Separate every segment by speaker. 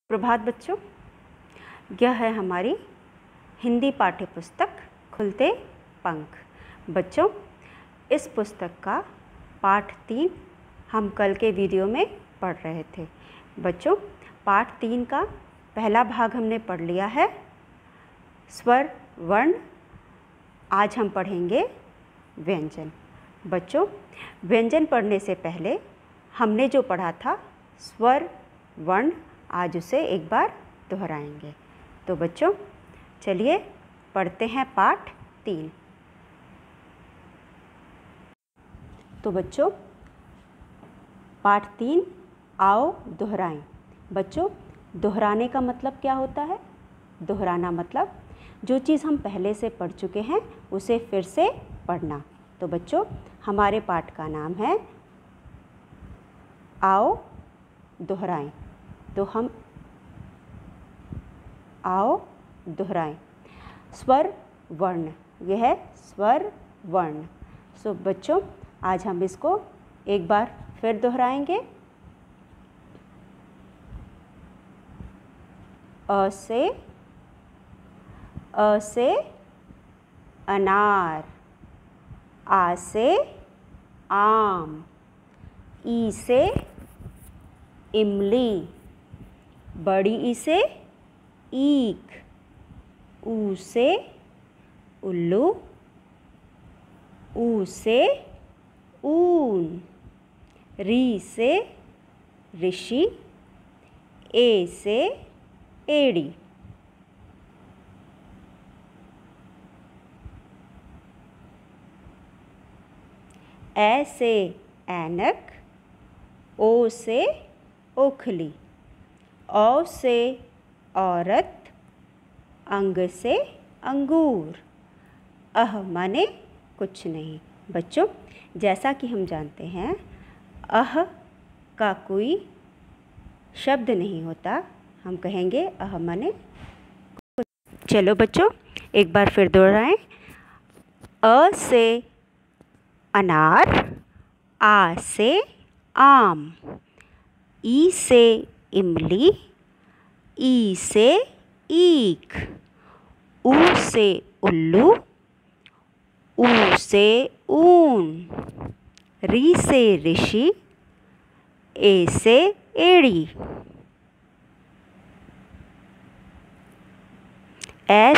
Speaker 1: प्रभात बच्चों, यह है हमारी हिंदी पाठ्य पुस्तक खुलते पंख। बच्चों, इस पुस्तक का पाठ 3 हम कल के वीडियो में पढ़ रहे थे। बच्चों, पाठ 3 का पहला भाग हमने पढ़ लिया है, स्वर वर्ण। आज हम पढ़ेंगे व्यंजन। बच्चों, व्यंजन पढ़ने से पहले हमने जो पढ़ा था स्वर वर्ण, आज उसे एक बार दोहराएंगे। तो बच्चों चलिए पढ़ते हैं पाठ 3। तो बच्चों पाठ 3 आओ दोहराएं। बच्चों, दोहराने का मतलब क्या होता है? दोहराना मतलब जो चीज़ हम पहले से पढ़ चुके हैं उसे फिर से पढ़ना। तो बच्चों हमारे पाठ का नाम है आओ दोहराएं। तो हम आओ दोहराएं। स्वर वर्ण, यह है स्वर वर्ण। सो बच्चों आज हम इसको एक बार फिर दोहराएंगे। अ से अनार, आ से आम, ई से इमली, बड़ी ई से ईख, ऊ से उल्लू, ऊ से ऊन, री से ऋषि, ए से एड़ी। ए से ऐनक, ओ से ओखली, औ से औरत, अंग से अंगूर, अह माने कुछ नहीं। बच्चों जैसा कि हम जानते हैं अह का कोई शब्द नहीं होता, हम कहेंगे अह माने कुछ। चलो बच्चों एक बार फिर दोहराएं। अ से अनार, आ से आम, ई से इमली, ई से ईख, ऊ से उल्लू, ऊ से ऊन, री से ऋषि, ए से एड़ी, ए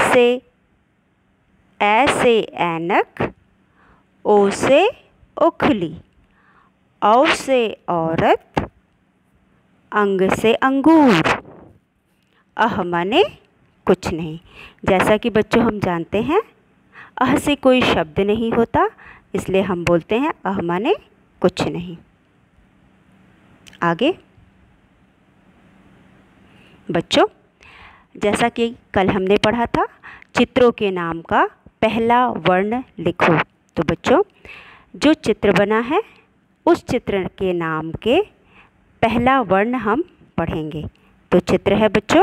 Speaker 1: से ऐनक, ओ से ओखली, औ से औरत, अंग से अंगूर, अह माने कुछ नहीं। जैसा कि बच्चों हम जानते हैं अह से कोई शब्द नहीं होता, इसलिए हम बोलते हैं अह माने कुछ नहीं। आगे बच्चों, जैसा कि कल हमने पढ़ा था चित्रों के नाम का पहला वर्ण लिखो। तो बच्चों जो चित्र बना है उस चित्र के नाम के पहला वर्ण हम पढ़ेंगे। तो चित्र है बच्चों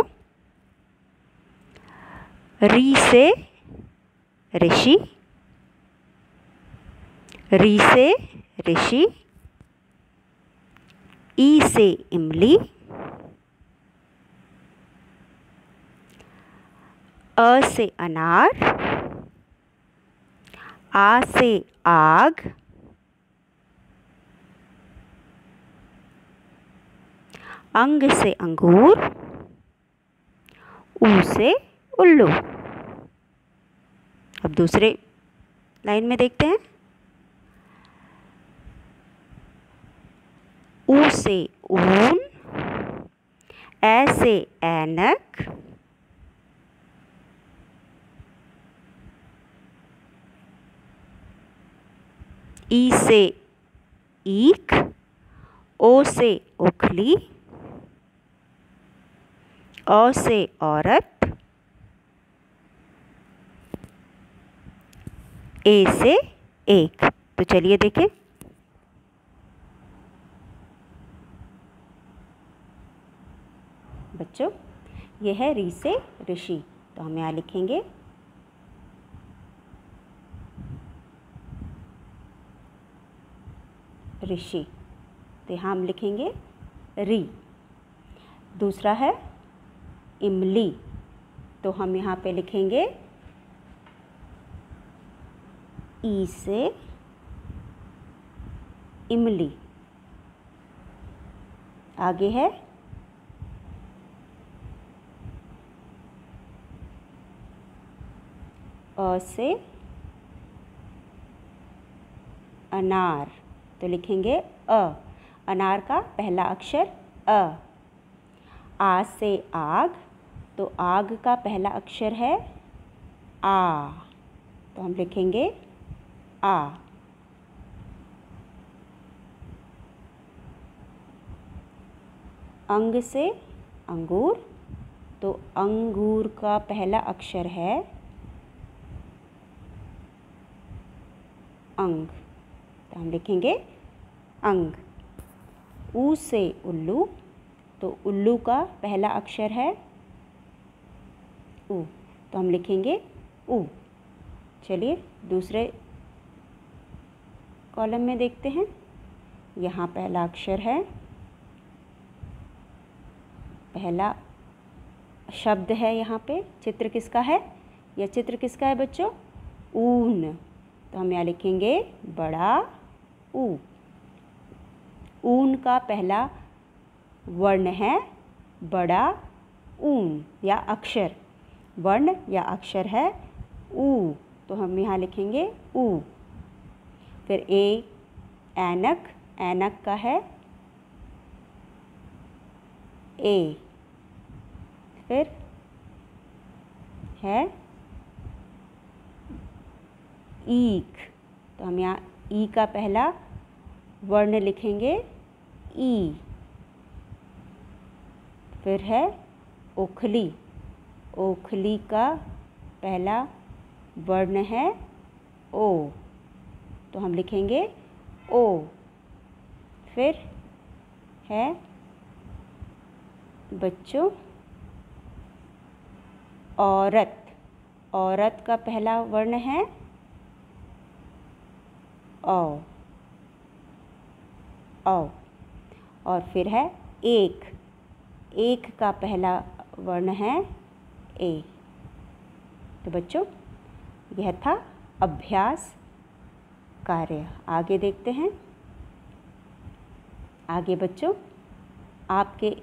Speaker 1: री से ऋषि, री से ऋषि, ई से इमली, अ से अनार, आ से आग, अंग से अंगूर, ऊ से उल्लू। अब दूसरे लाइन में देखते हैं। ऊ से ऊन, ए से ऐनक, ई से ईख, ओ से ओखली, औ से औरत, ए से एक। तो चलिए देखें। बच्चों यह है री से ऋषि, तो हम यहाँ लिखेंगे ऋषि। तो यहाँ हम लिखेंगे री। दूसरा है इमली, तो हम यहाँ पे लिखेंगे ई से इमली। आगे है अ से अनार, तो लिखेंगे अ। अनार का पहला अक्षर अ। आ से आग, तो आग का पहला अक्षर है आ, तो हम लिखेंगे आ। अंग से अंगूर, तो अंगूर का पहला अक्षर है अंग, तो हम लिखेंगे अंग। ऊ से उल्लू, तो उल्लू का पहला अक्षर है ऊ, तो हम लिखेंगे ऊ। चलिए दूसरे कॉलम में देखते हैं। यहाँ पहला अक्षर है, पहला शब्द है, यहाँ पे चित्र किसका है? यह चित्र किसका है बच्चों? ऊन, तो हम यहाँ लिखेंगे बड़ा ऊ। ऊन का पहला वर्ण है बड़ा ऊन या अक्षर, वर्ण या अक्षर है ऊ, तो हम यहाँ लिखेंगे ऊ। फिर ऐनक, ऐनक का है ए। फिर है ईख, तो हम यहाँ ई का पहला वर्ण लिखेंगे ई। फिर है ओखली, ओखली का पहला वर्ण है ओ, तो हम लिखेंगे ओ। फिर है बच्चों औरत, औरत का पहला वर्ण है औ, औ। और फिर है एक, एक का पहला वर्ण है ए। तो बच्चों यह था अभ्यास कार्य। आगे देखते हैं। आगे बच्चों आपके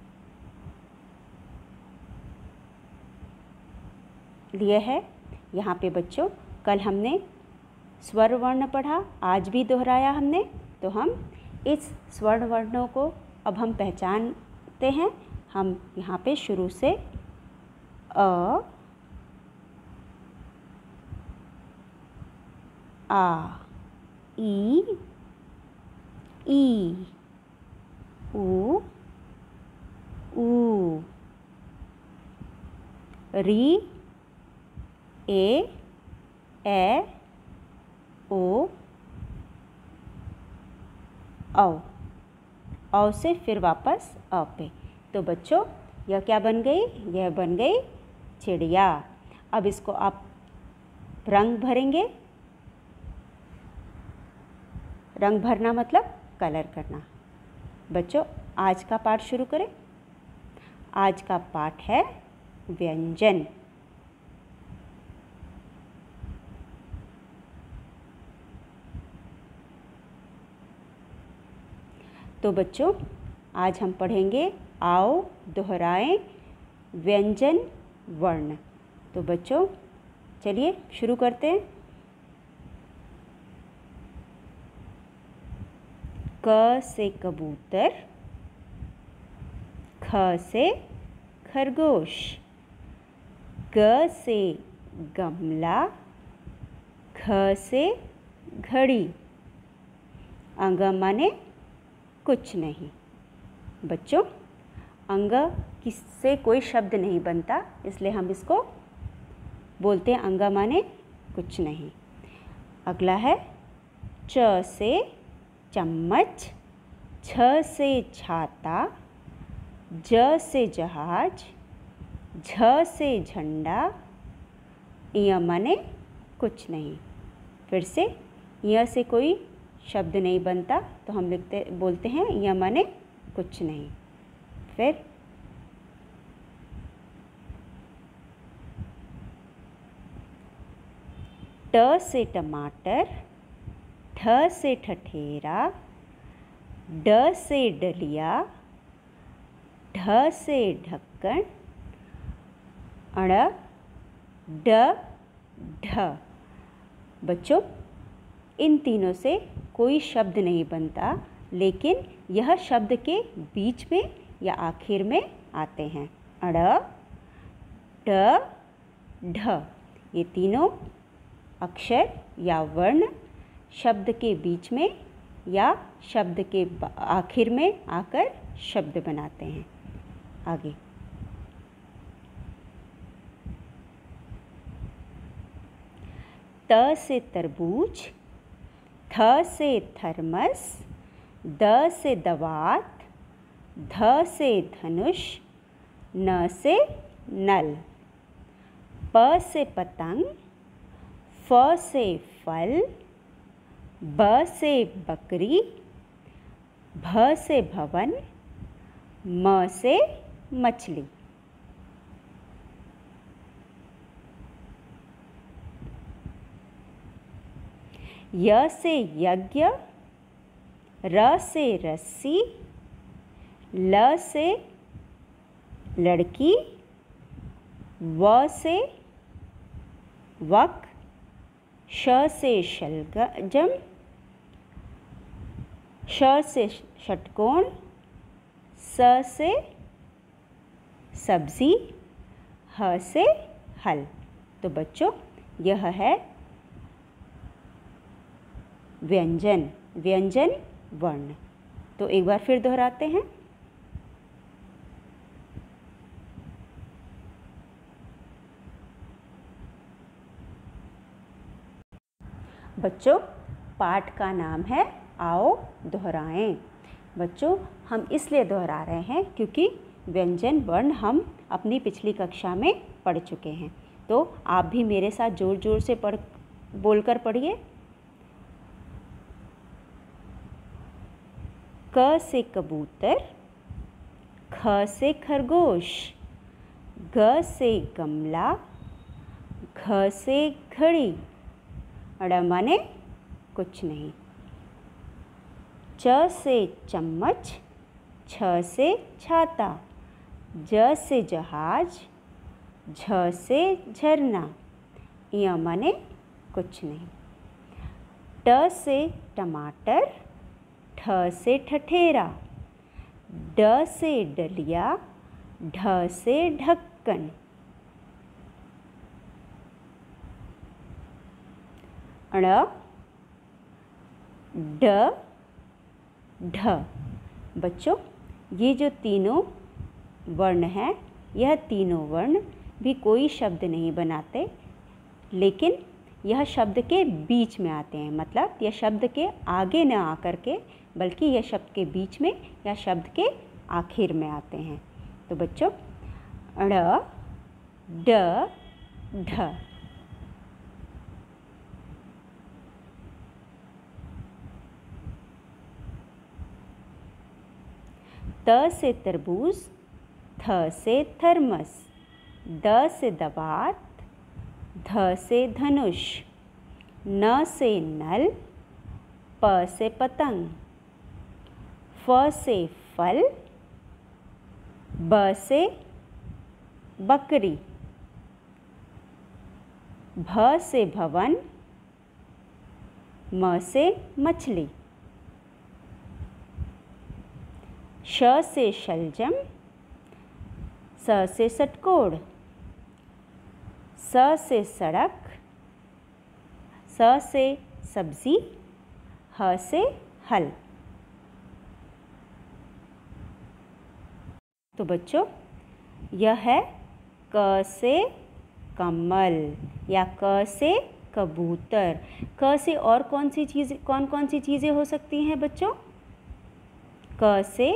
Speaker 1: लिए है, यहाँ पे बच्चों कल हमने स्वर वर्ण पढ़ा, आज भी दोहराया हमने, तो हम इस स्वर्ण वर्णों को अब हम पहचानते हैं। हम यहाँ पे शुरू से अ, आ, ई, ऊ, ऊ, री, ए, ओ, औ से फिर वापस अ पे। तो बच्चों यह क्या बन गई? यह बन गई चिड़िया। अब इसको आप रंग भरेंगे। रंग भरना मतलब कलर करना। बच्चों आज का पाठ शुरू करें। आज का पाठ है व्यंजन। तो बच्चों आज हम पढ़ेंगे, आओ दोहराएं व्यंजन वर्ण। तो बच्चों चलिए शुरू करते हैं। क से कबूतर, ख से खरगोश, ग से गमला, घ से घड़ी। अंग माने कुछ नहीं। बच्चों अंग किससे कोई शब्द नहीं बनता, इसलिए हम इसको बोलते हैं अंग माने कुछ नहीं। अगला है च से चम्मच, छ से छाता, ज से जहाज, झ से झंडा। य माने कुछ नहीं। फिर से य से कोई शब्द नहीं बनता, तो हम बोलते हैं य माने कुछ नहीं। फिर ट से टमाटर, ठ से ठठेरा, ड से डलिया, ढ से ढक्कन, अड़, ड, ढ। बच्चों, इन तीनों से कोई शब्द नहीं बनता, लेकिन यह शब्द के बीच में या आखिर में आते हैं। अड़, ड, ढ, ये तीनों अक्षर या वर्ण शब्द के बीच में या शब्द के आखिर में आकर शब्द बनाते हैं। आगे, त से तरबूज, थ से थर्मस, द से दवात, ध से धनुष, न से नल, प से पतंग, फ से फल, ब से बकरी, भ से भवन, म से मछली। य से यज्ञ, र से रस्सी, ल से लड़की, व से वक, श से शलजम, श से षटकोण, स से सब्जी, ह से हल। तो बच्चों, यह है व्यंजन वर्ण। तो एक बार फिर दोहराते हैं। बच्चों, पाठ का नाम है आओ दोहराएं। बच्चों, हम इसलिए दोहरा रहे हैं क्योंकि व्यंजन वर्ण हम अपनी पिछली कक्षा में पढ़ चुके हैं। तो आप भी मेरे साथ जोर जोर से बोलकर पढ़िए। क से कबूतर, ख से खरगोश, ग से गमला, घ से घड़ी, अड़ माने कुछ नहीं, च से चम्मच, छ से छाता, ज से जहाज, झ से झरना, य माने कुछ नहीं, ट से टमाटर, ठ से ठठेरा, ड से डलिया, ढ से ढक्कन, अड़, ड, ढ। बच्चों, ये जो तीनों वर्ण हैं, यह तीनों वर्ण भी कोई शब्द नहीं बनाते, लेकिन यह शब्द के बीच में आते हैं। मतलब यह शब्द के आगे न आकर के, बल्कि यह शब्द के बीच में या शब्द के आखिर में आते हैं। तो बच्चों, अड़, ड, ढ। त से तरबूज, थ से थर्मस, द से दवात, ध से धनुष, न से नल, प से पतंग, फ से फल, ब से बकरी, भ से भवन, म से मछली, श से शलजम, स से षटकोण, स से सड़क, स से सब्जी, ह से हल। तो बच्चों, यह है क से कमल या क से कबूतर। क से और कौन कौन सी चीज़ें हो सकती हैं बच्चों? क से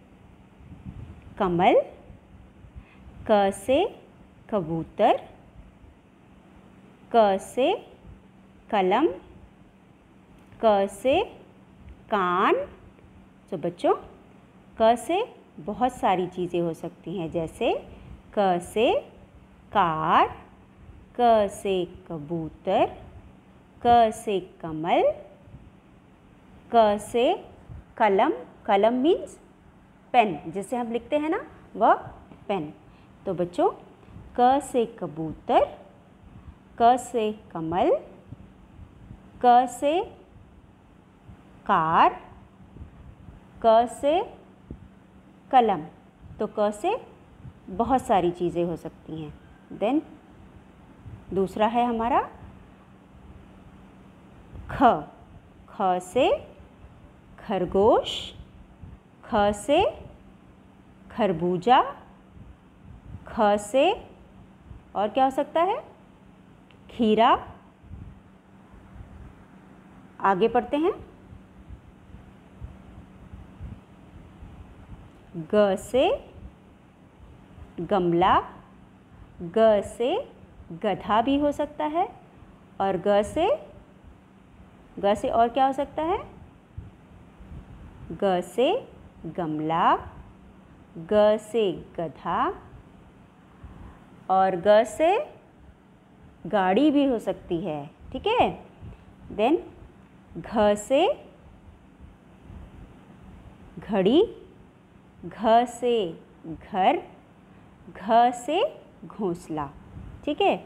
Speaker 1: कमल, क से कबूतर, क से कलम, क से कान। तो बच्चों, क से बहुत सारी चीज़ें हो सकती हैं, जैसे क से कार, क से कबूतर, क से कमल, क से कलम, कलम मीन्स पेन, जिसे हम लिखते हैं ना वह पेन। तो बच्चों क से कबूतर, क से कमल, क से कार, क से कलम। तो क से बहुत सारी चीज़ें हो सकती हैं। देन दूसरा है हमारा ख, ख से खरगोश, ख से खरबूजा, ख से और क्या हो सकता है, खीरा। आगे पढ़ते हैं। ग से गमला, ग से गधा भी हो सकता है, और ग से और क्या हो सकता है, ग से गमला, ग से गधा, और ग से गाड़ी भी हो सकती है। ठीक है। देन घ से घड़ी, घ से घर, घ से घोंसला। ठीक है।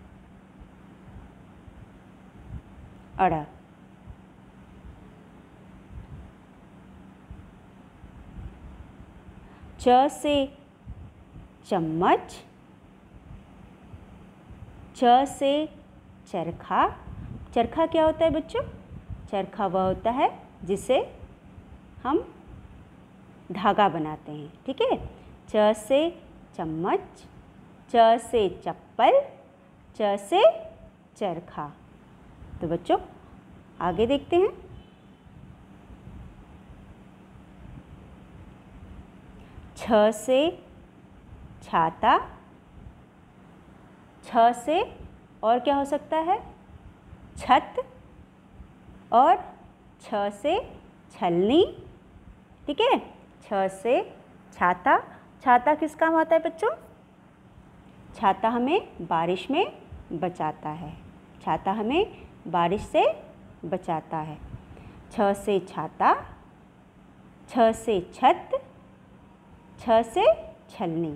Speaker 1: अड़, च से चम्मच, च से चरखा। चरखा क्या होता है बच्चों? चरखा वह होता है जिसे हम धागा बनाते हैं। ठीक है। च से चम्मच, च से चप्पल, च से चरखा। तो बच्चों आगे देखते हैं। छ से छाता, छ से और क्या हो सकता है, छत, और छ से छलनी। ठीक है। छ से छाता। छाता किस काम आता है बच्चों? छाता हमें बारिश में बचाता है। छाता हमें बारिश से बचाता है। छ से छाता, छ से छत, छ से छलनी।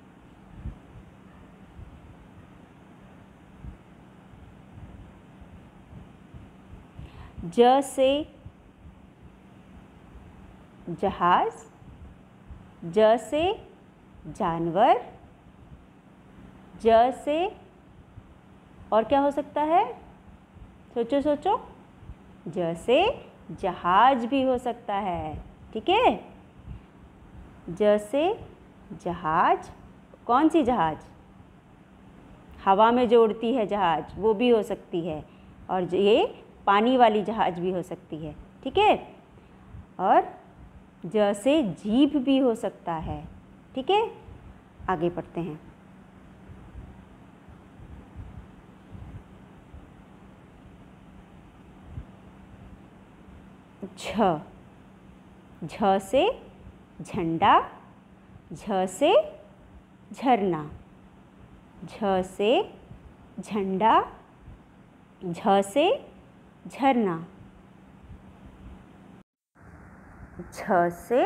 Speaker 1: ज से जहाज, ज से जानवर, ज से और क्या हो सकता है? सोचो सोचो। ज से जहाज भी हो सकता है। ठीक है। ज से जहाज, कौन सी जहाज? हवा में जो उड़ती है जहाज, वो भी हो सकती है। और ये पानी वाली जहाज भी हो सकती है। ठीक है। और ज से जीभ भी हो सकता है। ठीक है। आगे पढ़ते हैं। झ, झ से झंडा, झ से झरना, झ से झंडा, झ से झरना। झ से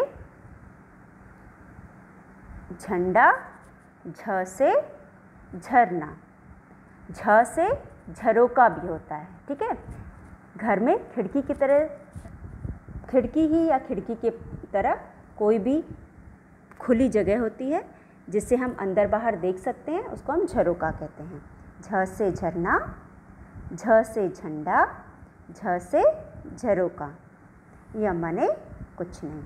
Speaker 1: झंडा, झ से झरना, झ से झरोका भी होता है। ठीक है। घर में खिड़की की तरह, खिड़की ही या खिड़की के तरह कोई भी खुली जगह होती है जिससे हम अंदर बाहर देख सकते हैं, उसको हम झरोका कहते हैं। झ से झरना, झ से झंडा, झ से झरोका। यह माने कुछ नहीं।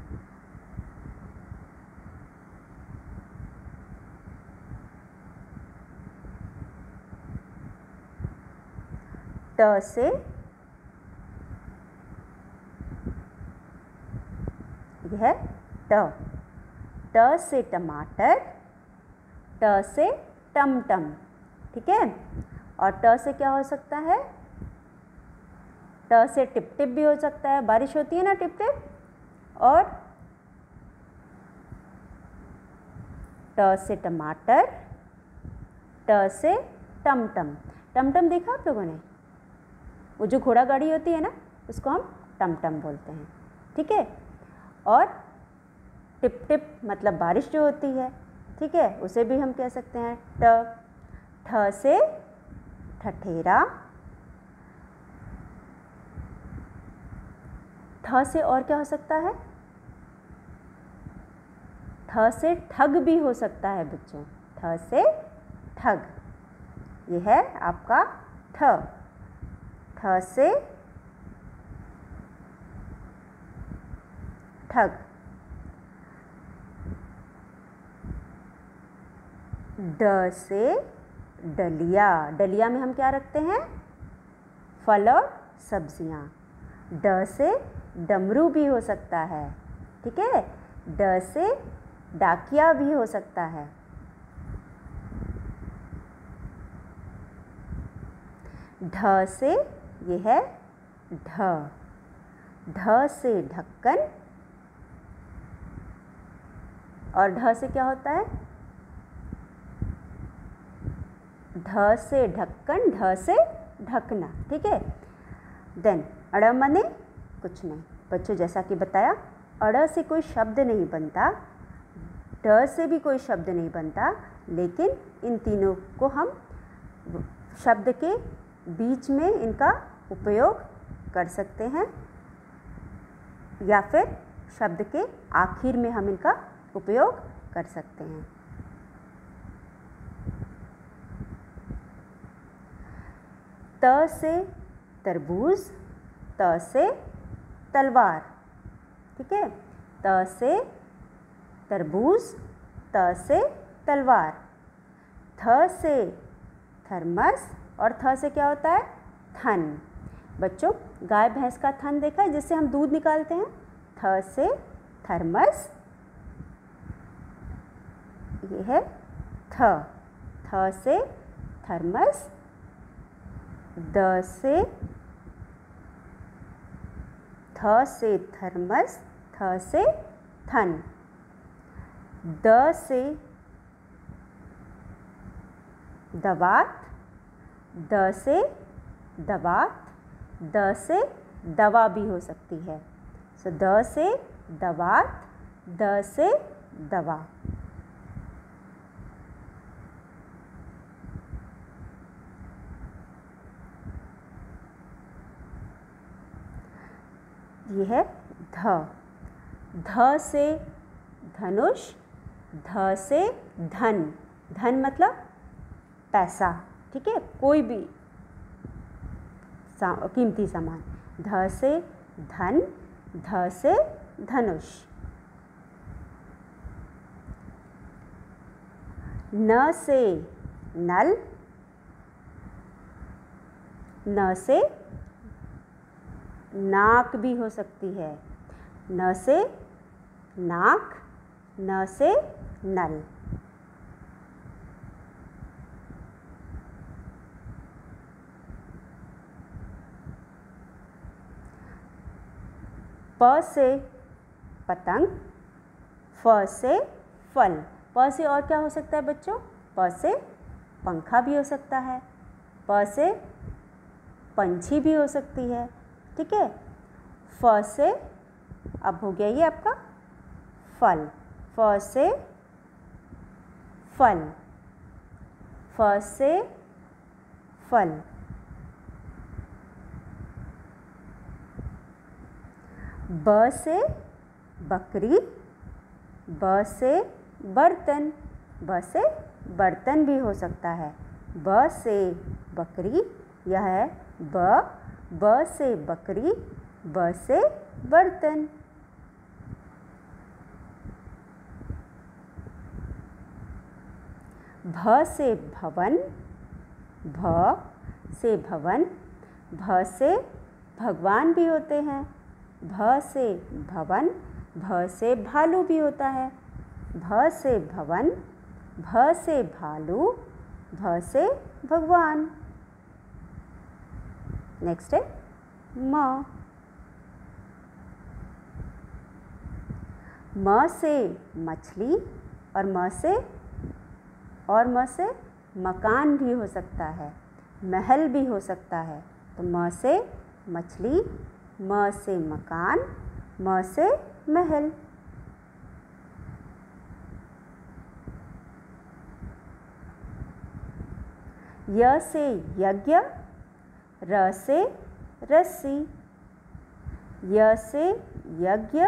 Speaker 1: ट से यह ट, ट से टमाटर, ट से टमटम। ठीक है। और ट से क्या हो सकता है? ट से टिप टिप भी हो सकता है, बारिश होती है ना टिप टिप। और ट से टमाटर, ट से टमटम। टमटम देखा आप लोगों ने? वो जो घोड़ा गाड़ी होती है ना, उसको हम टमटम बोलते हैं, ठीक है। और टिप टिप मतलब बारिश जो होती है, ठीक है, उसे भी हम कह सकते हैं ट। ठ से ठठेरा, ठ से और क्या हो सकता है? ठ से ठग भी हो सकता है बच्चों, ठ से ठग, ये है आपका ठ। ठ से ठग। ड से डलिया, डलिया में हम क्या रखते हैं? फल और सब्जियां। ड से डमरू भी हो सकता है, ठीक है। ड से डाकिया भी हो सकता है। ढ से ये है ढ, ढ से ढक्कन, और ढ से क्या होता है? ढ से ढक्कन, ढ से ढकना, ठीक है। देन अड़ मने कुछ नहीं बच्चों, जैसा कि बताया अड़ से कोई शब्द नहीं बनता, ढ से भी कोई शब्द नहीं बनता, लेकिन इन तीनों को हम शब्द के बीच में इनका उपयोग कर सकते हैं, या फिर शब्द के आखिर में हम इनका उपयोग कर सकते हैं। त से तरबूज, त से तलवार, ठीक है। त से तरबूज, त से तलवार। थ से थर्मस, और थ से क्या होता है? थन। बच्चों गाय भैंस का थन देखा है जिससे हम दूध निकालते हैं? थ से थर्मस, ये है थ। थ से थर्मस। द से थ से थर्मस, थ से थन। द से दवात, द से दवात, द से दवा भी हो सकती है। सो द से दवात, द से दवा। ये है ध। ध से धनुष, ध से धन, धन मतलब पैसा, ठीक है, कोई भी कीमती सामान। ध से धन, ध से धनुष। न से नल, न से नाक भी हो सकती है। न से नाक, न से नल। प से पतंग, फ से फल। प से और क्या हो सकता है बच्चों? प से पंखा भी हो सकता है, प से पंछी भी हो सकती है, ठीक है। फ से अब हो गया ये आपका फल, फ से फल, फ से फल। ब से बकरी, ब से बर्तन, ब से बर्तन भी हो सकता है। ब से बकरी, यह है ब। ब से बकरी, ब से बर्तन। भ से भवन, भ से भवन, भ से भगवान भी होते हैं। भ से भवन, भ से भालू भी होता है। भ से भवन, भ से भालू, भ से भगवान। नेक्स्ट है म। म से मछली, और म से मकान भी हो सकता है, महल भी हो सकता है। तो तो म से मछली, म से मकान, म से महल। य से यज्ञ, र से रस्सी, य से यज्ञ,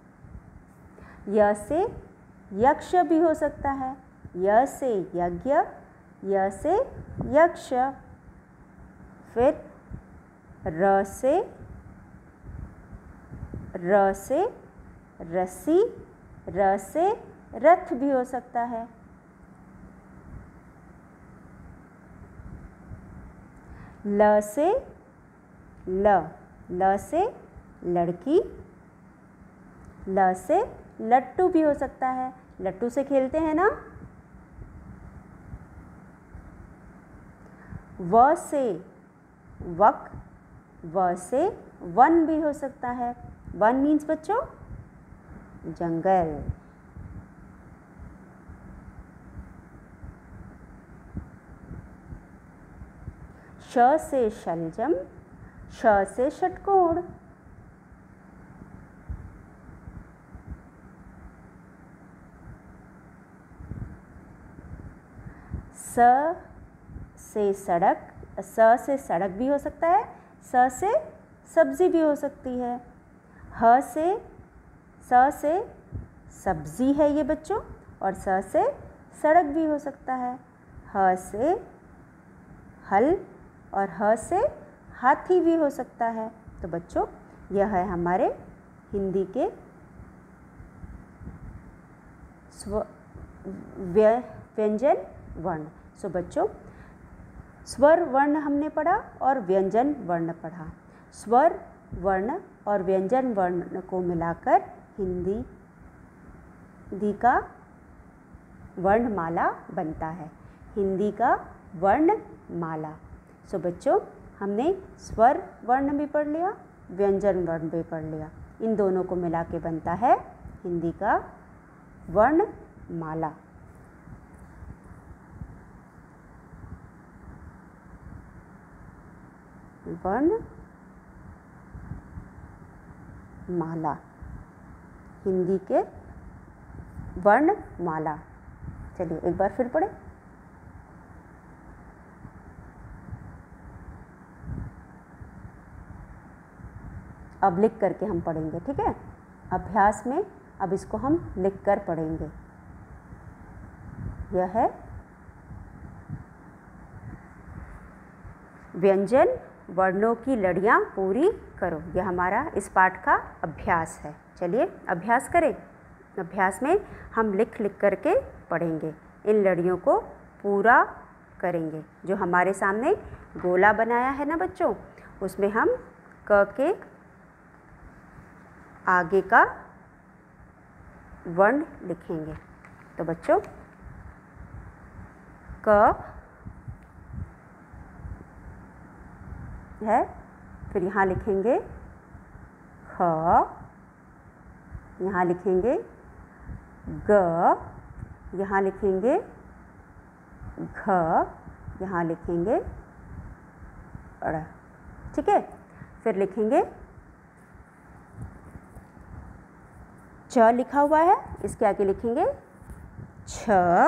Speaker 1: य से यक्ष भी हो सकता है, य से यज्ञ, य से यक्ष। फिर र से रस्सी, र से रथ भी हो सकता है। ल से ल से लड़की, ल से लट्टू भी हो सकता है, लट्टू से खेलते हैं ना। व से वक, व से वन भी हो सकता है। वन मीन्स बच्चों जंगल। श से शलजम, श से षटकोण, स से सड़क, स से सड़क भी हो सकता है, स से सब्जी भी हो सकती है। ह से स से सब्जी है ये बच्चों, और स से सड़क भी हो सकता है। ह से हल और ह से हाथी भी हो सकता है। तो बच्चों यह है हमारे हिंदी के व्यंजन वर्ण। सो बच्चों स्वर वर्ण हमने पढ़ा और व्यंजन वर्ण पढ़ा। स्वर वर्ण और व्यंजन वर्ण को मिलाकर हिंदी का वर्णमाला बनता है, हिंदी का वर्णमाला। सो बच्चों हमने स्वर वर्ण भी पढ़ लिया, व्यंजन वर्ण भी पढ़ लिया, इन दोनों को मिला के बनता है हिंदी का वर्णमाला। वर्णमाला, हिंदी के वर्णमाला। चलिए एक बार फिर पढ़े। अब लिख करके हम पढ़ेंगे, ठीक है। अभ्यास में अब इसको हम लिख कर पढ़ेंगे। यह है व्यंजन वर्णों की लड़ियाँ पूरी करो। यह हमारा इस पाठ का अभ्यास है। चलिए अभ्यास करें। अभ्यास में हम लिख करके पढ़ेंगे, इन लड़ियों को पूरा करेंगे। जो हमारे सामने गोला बनाया है ना बच्चों, उसमें हम क के आगे का वर्ण लिखेंगे। तो बच्चों क है, फिर यहाँ लिखेंगे ख, यहाँ लिखेंगे ग, यहाँ लिखेंगे घ, यहाँ लिखेंगे ड़, ठीक है। फिर लिखेंगे च लिखा हुआ है, इसके आगे लिखेंगे छ,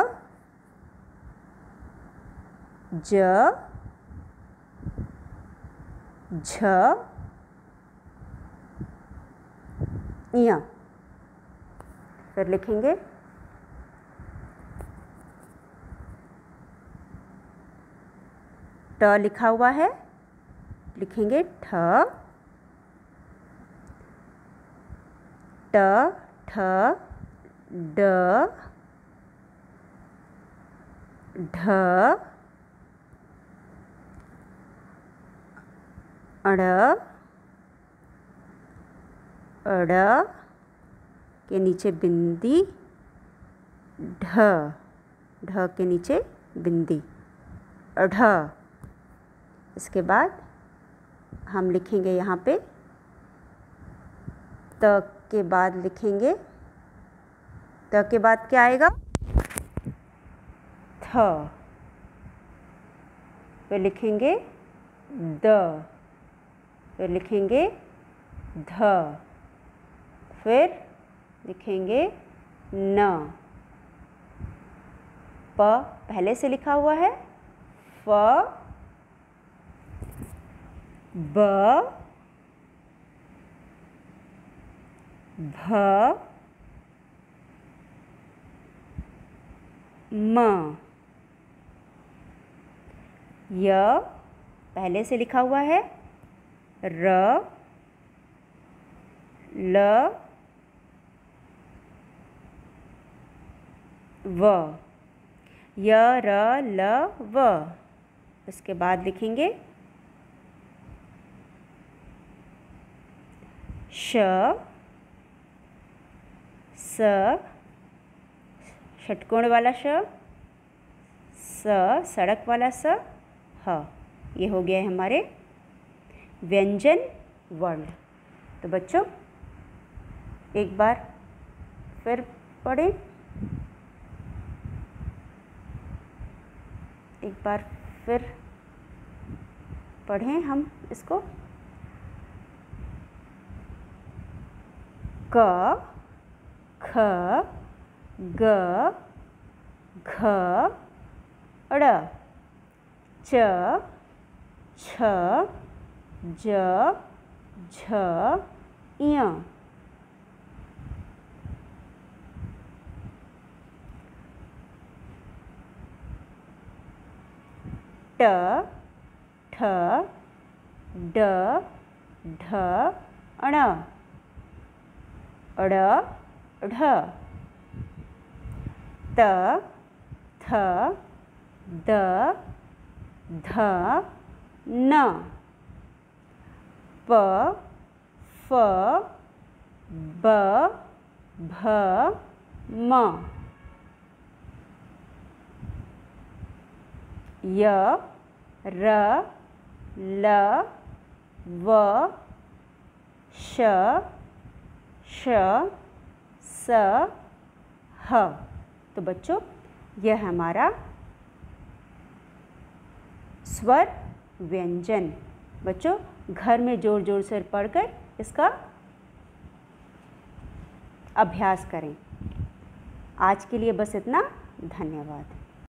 Speaker 1: ज, झ, य। फिर लिखेंगे ट लिखा हुआ है, लिखेंगे ठ, ट, ठ, ड, ढ, अड़, अड़ के नीचे बिंदी, ढ, ढ के नीचे बिंदी, ढ। इसके बाद हम लिखेंगे यहाँ पे त के बाद लिखेंगे, त के बाद क्या आएगा, थ। फिर लिखेंगे द, तो लिखेंगे ध, फिर लिखेंगे न। प पहले से लिखा हुआ है, फ, ब, भ, म। य पहले से लिखा हुआ है, र, ल, व। य, र, ल, व। उसके बाद लिखेंगे श, स, षटकोण वाला श, स, सड़क वाला स, ह। ये हो गया है हमारे व्यंजन वर्ण। तो बच्चों एक बार फिर पढ़ें, एक बार फिर पढ़ें हम इसको। क, ख, ग, घ, ड़, च, छ, ज, झ, ञ। ट, ठ, ड, ढ, ण, ड़, ढ। त, थ, द, ध, न। प, फ, ब, भ, म। य, र, ल, व, श, श, स, ह। तो बच्चों यह हमारा स्वर व्यंजन। बच्चों घर में जोर जोर से पढ़कर इसका अभ्यास करें। आज के लिए बस इतना। धन्यवाद।